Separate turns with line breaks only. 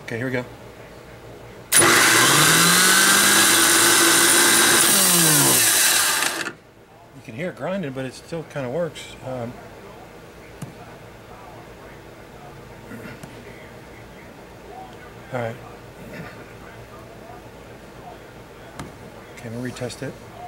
Okay, here we go. You can hear it grinding, but it still kind of works. All right. Okay, I'm gonna retest it.